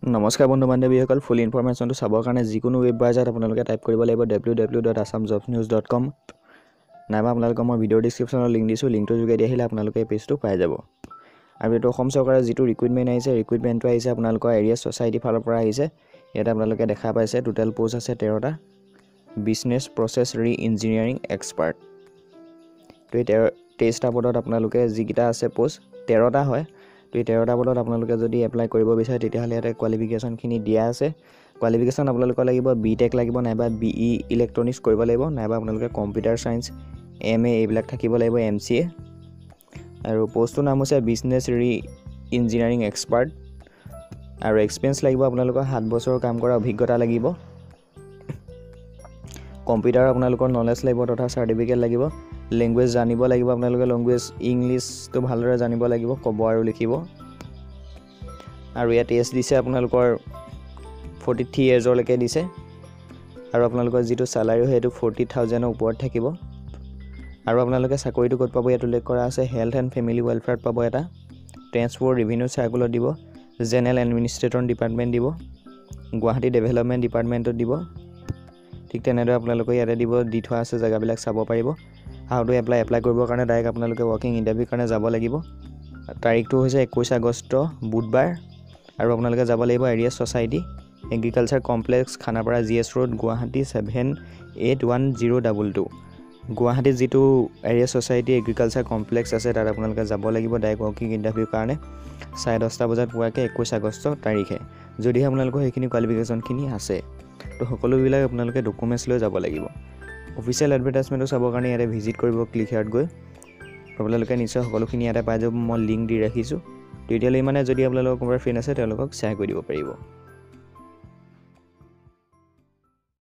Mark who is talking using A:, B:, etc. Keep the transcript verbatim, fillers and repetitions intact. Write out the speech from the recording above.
A: নমস্কাৰ বন্ধু বান্ধৱীসকল, ফুল ইনফৰমেশ্যনটো চাবৰ কাৰণে যিকোনো ৱেব ব্ৰাউজাৰত আপোনালোকে টাইপ কৰিব লাগিব W W W dot Assam jobs news dot com. নাইবা আপোনালোকক মই ভিডিঅ' ডিছক্ৰিপশ্যনত লিংক দিছোঁ, লিংকটোৰ যোগেদি আহিলে আপোনালোকে এই পেজটো পাই যাব। আৰু এইটো অসম চৰকাৰৰ যিটো ৰিক্ৰুইটমেণ্ট আহিছে, ৰিক্ৰুইটমেণ্টটো আহিছে আপোনালোকৰ এৰিয়া ছ'চাইটিৰ ফালৰ পৰা আহিছে। ইয়াতে আপোনালোকে দেখা পাইছে টোটেল পোষ্ট আছে তেৰটা, business process re engineering expert. তো এই তেৰ তেইছটা পদত আপোনালোকে যিকেইটা আছে পোষ্ট তেৰটা হয়। তো এই তেৰটা পদত আপোনালোকে যদি এপ্লাই কৰিব বিচাৰে তেতিয়াহ'লে ইয়াতে কোৱালিফিকেশ্যনখিনি দিয়া আছে। কোৱালিফিকেশ্যন আপোনালোকৰ লাগিব বি টেক লাগিব, নাইবা বি ই ইলেক্ট্ৰনিক্স কৰিব লাগিব, নাইবা আপোনালোকে কম্পিউটাৰ ছায়েন্স এম এ এইবিলাক থাকিব লাগিব, এম চি এ। আৰু পষ্টটোৰ নাম হৈছে বিজনেছ ৰি ইঞ্জিনিয়াৰিং এক্সপাৰ্ট। আৰু এক্সপিৰিয়েঞ্চ লাগিব আপোনালোকৰ সাত বছৰৰ কাম কৰা অভিজ্ঞতা লাগিব। কম্পিউটাৰ আপোনালোকৰ নলেজ লাগিব তথা চাৰ্টিফিকেট লাগিব। লেংগুৱেজ জানিব লাগিব আপোনালোকে, লেংগুৱেজ ইংলিছটো ভালদৰে জানিব লাগিব, ক'ব আৰু লিখিব। আৰু ইয়াত এজ দিছে আপোনালোকৰ ফৰ্টি থ্ৰী ইয়েৰ্ছলৈকে দিছে। আৰু আপোনালোকৰ যিটো চেলাৰী হয় সেইটো ফৰ্টি থাউজেণ্ডৰ ওপৰত থাকিব। আৰু আপোনালোকে চাকৰিটো ক'ত পাব ইয়াত উল্লেখ কৰা আছে, হেল্থ এণ্ড ফেমিলি ৱেলফেয়াৰত পাব এটা, ট্ৰেন্সপ'ৰ্ট ৰেভিনিউ চাৰ্কুলত দিব, জেনেৰেল এডমিনিষ্ট্ৰেটৰ ডিপাৰ্টমেণ্ট দিব, গুৱাহাটী ডেভেলপমেণ্ট ডিপাৰ্টমেণ্টত দিব। ঠিক তেনেদৰে আপোনালোকে ইয়াতে দিব, দি থোৱা আছে জেগাবিলাক চাব পাৰিব। হাউ টু এপ্লাই এপ্লাই কৰিবৰ কাৰণে ডাইৰেক্ট আপোনালোকে ৱৰ্কিং ইণ্টাৰভিউৰ কাৰণে যাব লাগিব। তাৰিখটো হৈছে একৈছ আগষ্ট বুধবাৰ। আৰু আপোনালোকে যাব লাগিব area society, agriculture complex, Khanapara G S road, Guwahati seven eight one zero' double two. গুৱাহাটীত যিটো এৰিয়া ছ'চাইটি এগ্ৰিকালচাৰ কমপ্লেক্স আছে তাত আপোনালোকে যাব লাগিব ডাইৰেক্ট ৱৰ্কিং ইণ্টাৰভিউৰ কাৰণে চাৰে দহটা বজাত পোৱাকৈ একৈছ আগষ্ট তাৰিখে, যদিহে আপোনালোকৰ সেইখিনি কোৱালিফিকেশ্যনখিনি আছে। তো সকলোবিলাক আপোনালোকে ডকুমেণ্টছ লৈ যাব লাগিব। অফিচিয়েল এডভাৰটাইজমেণ্টটো চাবৰ কাৰণে ইয়াতে ভিজিট কৰিব ক্লিক হেয়াৰত গৈ। আপোনালোকে নিশ্চয় সকলোখিনি ইয়াতে পাই যাব, মই লিংক দি ৰাখিছোঁ। তেতিয়াহ'লে মানে যদি আপোনালোকৰ কোনোবা ফ্ৰেণ্ড আছে তেওঁলোকক শ্বেয়াৰ কৰি দিব পাৰিব।